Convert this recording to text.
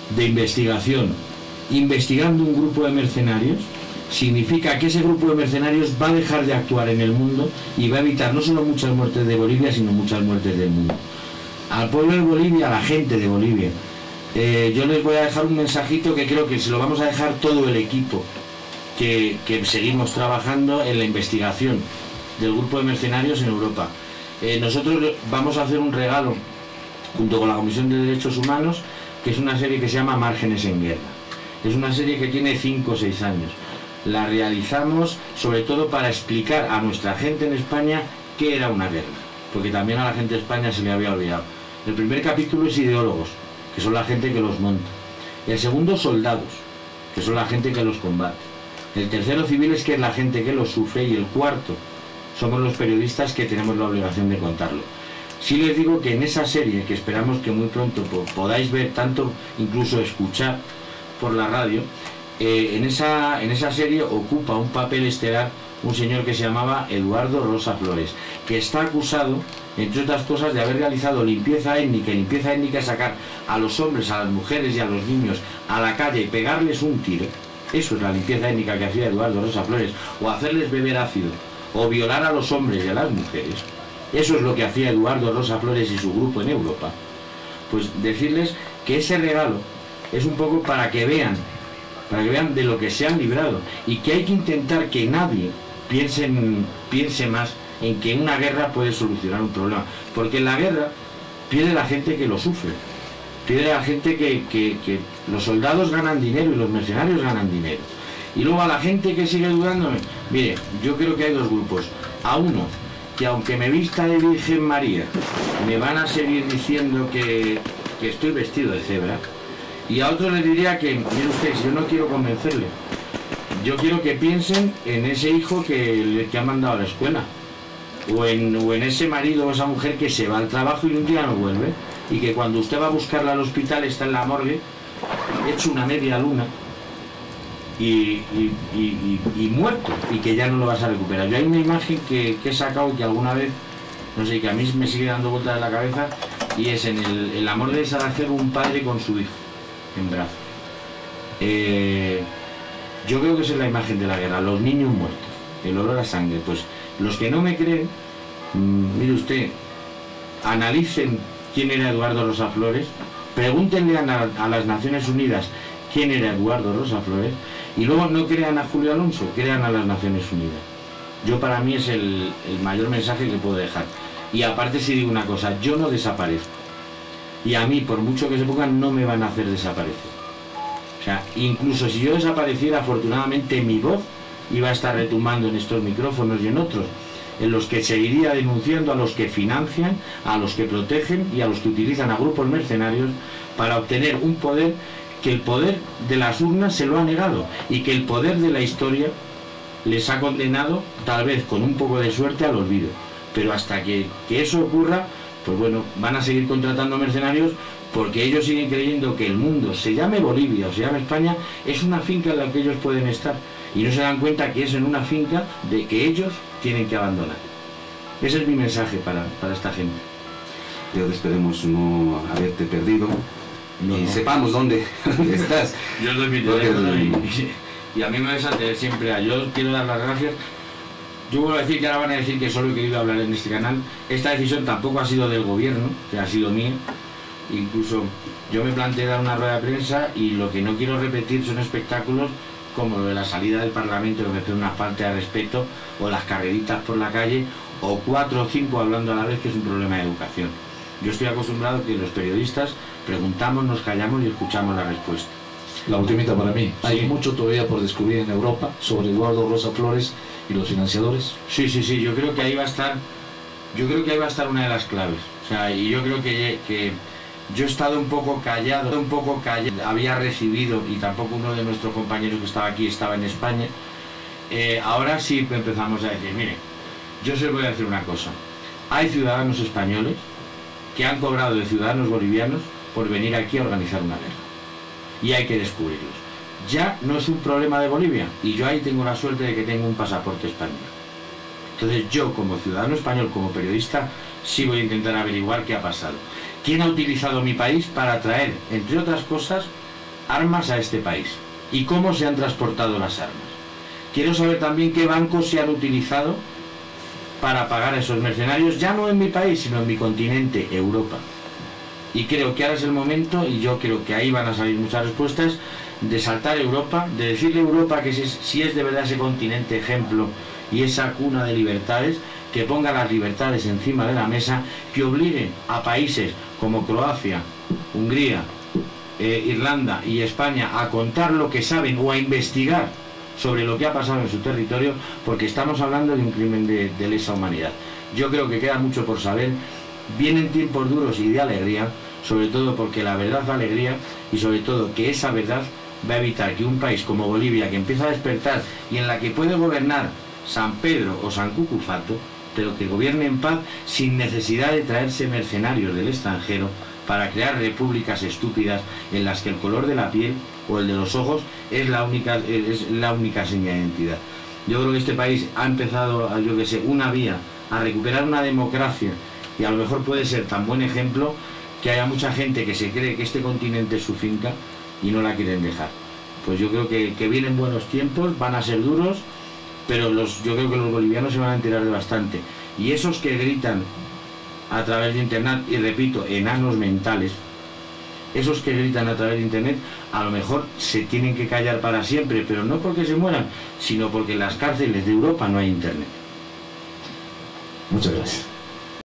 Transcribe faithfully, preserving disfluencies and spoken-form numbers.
de investigación investigando un grupo de mercenarios, significa que ese grupo de mercenarios va a dejar de actuar en el mundo y va a evitar no solo muchas muertes de Bolivia, sino muchas muertes del mundo. Al pueblo de Bolivia, a la gente de Bolivia, eh, yo les voy a dejar un mensajito que creo que se lo vamos a dejar todo el equipo que, que seguimos trabajando en la investigación del grupo de mercenarios en Europa. Eh, nosotros vamos a hacer un regalo junto con la Comisión de Derechos Humanos, que es una serie que se llama Márgenes en Guerra. Es una serie que tiene cinco o seis años. La realizamos sobre todo para explicar a nuestra gente en España qué era una guerra, porque también a la gente de España se le había olvidado. El primer capítulo es ideólogos, que son la gente que los monta. El segundo, soldados, que son la gente que los combate. El tercero, civiles, que es la gente que los sufre. Y el cuarto, somos los periodistas, que tenemos la obligación de contarlo. Sí les digo que en esa serie, que esperamos que muy pronto podáis ver, tanto incluso escuchar por la radio, eh, en, esa, en esa serie ocupa un papel estelar un señor que se llamaba Eduardo Rosa Flores, que está acusado, entre otras cosas, de haber realizado limpieza étnica. Y limpieza étnica es sacar a los hombres, a las mujeres y a los niños a la calle y pegarles un tiro. Eso es la limpieza étnica que hacía Eduardo Rosa Flores. O hacerles beber ácido, o violar a los hombres y a las mujeres. Eso es lo que hacía Eduardo Rosa Flores y su grupo en Europa. Pues decirles que ese regalo es un poco para que vean, para que vean de lo que se han librado, y que hay que intentar que nadie piense, en, piense más en que una guerra puede solucionar un problema, porque en la guerra pierde la gente que lo sufre, pierde la gente que, que, que los soldados ganan dinero y los mercenarios ganan dinero. Y luego a la gente que sigue dudándome, mire, yo creo que hay dos grupos. A uno, que aunque me vista de Virgen María, me van a seguir diciendo que, que estoy vestido de cebra. Y a otros les diría que, mire usted, yo no quiero convencerle, yo quiero que piensen en ese hijo que, que ha mandado a la escuela, o en, o en ese marido o esa mujer que se va al trabajo y un día no vuelve, y que cuando usted va a buscarla al hospital está en la morgue, hecho una media luna, y, y, y, y, y muerto, y que ya no lo vas a recuperar. Yo hay una imagen que, que he sacado, que alguna vez, no sé, que a mí me sigue dando vueltas en la cabeza, y es en el, en la morgue de Sarajevo, un padre con su hijo en brazos. Eh, yo creo que esa es la imagen de la guerra, los niños muertos, el olor a sangre. Pues los que no me creen, mmm, mire usted, analicen quién era Eduardo Rosa Flores, pregúntenle a, a las Naciones Unidas quién era Eduardo Rosa Flores, y luego no crean a Julio Alonso, crean a las Naciones Unidas. Yo, para mí, es el, el mayor mensaje que puedo dejar. Y aparte, si digo una cosa, yo no desaparezco. Y a mí, por mucho que se pongan, no me van a hacer desaparecer. O sea, incluso si yo desapareciera, afortunadamente mi voz iba a estar retumbando en estos micrófonos y en otros, en los que seguiría denunciando a los que financian, a los que protegen y a los que utilizan a grupos mercenarios para obtener un poder que el poder de las urnas se lo ha negado, y que el poder de la historia les ha condenado, tal vez con un poco de suerte, al olvido. Pero hasta que, que eso ocurra, pues bueno, van a seguir contratando mercenarios, porque ellos siguen creyendo que el mundo, se llame Bolivia o se llame España, es una finca en la que ellos pueden estar, y no se dan cuenta que es en una finca de que ellos tienen que abandonar. Ese es mi mensaje para, para esta gente. Dios, esperemos no haberte perdido, no, y no. sepamos dónde, dónde estás. Yo doy mi teléfono y, y a mí me vas a tener siempre a... Yo quiero dar las gracias. Yo vuelvo a decir que ahora van a decir que solo he querido hablar en este canal. Esta decisión tampoco ha sido del gobierno, que ha sido mía. Incluso yo me planteé dar una rueda de prensa, y lo que no quiero repetir son espectáculos como lo de la salida del Parlamento, que me parece una falta de respeto, o las carreritas por la calle, o cuatro o cinco hablando a la vez, que es un problema de educación. Yo estoy acostumbrado a que los periodistas preguntamos, nos callamos y escuchamos la respuesta. La ultimita para mí. Hay sí. mucho todavía por descubrir en Europa sobre Eduardo Rosa Flores y los financiadores. Sí, sí, sí, yo creo que ahí va a estar, yo creo que ahí va a estar una de las claves. O sea, y yo creo que, que yo he estado un poco callado, un poco callado, había recibido, y tampoco uno de nuestros compañeros que estaba aquí estaba en España. Eh, ahora sí empezamos a decir, mire, yo se voy a decir una cosa. Hay ciudadanos españoles que han cobrado de ciudadanos bolivianos por venir aquí a organizar una guerra. Y hay que descubrirlos. Ya no es un problema de Bolivia, y yo ahí tengo la suerte de que tengo un pasaporte español. Entonces yo, como ciudadano español, como periodista, sí voy a intentar averiguar qué ha pasado. ¿Quién ha utilizado mi país para traer, entre otras cosas, armas a este país y cómo se han transportado las armas. Quiero saber también qué bancos se han utilizado para pagar a esos mercenarios, ya no en mi país, sino en mi continente, Europa. Y creo que ahora es el momento, y yo creo que ahí van a salir muchas respuestas, de saltar Europa, de decirle a Europa que si es, si es de verdad ese continente ejemplo y esa cuna de libertades, que ponga las libertades encima de la mesa, que obligue a países como Croacia, Hungría, eh, Irlanda y España a contar lo que saben o a investigar sobre lo que ha pasado en su territorio, porque estamos hablando de un crimen de, de lesa humanidad. Yo creo que queda mucho por saber. Vienen tiempos duros y de alegría, sobre todo porque la verdad da alegría, y sobre todo que esa verdad va a evitar que un país como Bolivia, que empieza a despertar y en la que puede gobernar San Pedro o San Cucufato, pero que gobierne en paz sin necesidad de traerse mercenarios del extranjero para crear repúblicas estúpidas en las que el color de la piel o el de los ojos es la única, es la única seña de identidad. Yo creo que este país ha empezado, yo que sé, una vía a recuperar una democracia, y a lo mejor puede ser tan buen ejemplo que haya mucha gente que se cree que este continente es su finca y no la quieren dejar. Pues yo creo que, que vienen buenos tiempos, van a ser duros, pero los, yo creo que los bolivianos se van a enterar de bastante. Y esos que gritan a través de internet, y repito, enanos mentales, esos que gritan a través de internet, a lo mejor se tienen que callar para siempre, pero no porque se mueran, sino porque en las cárceles de Europa no hay internet. Muchas gracias.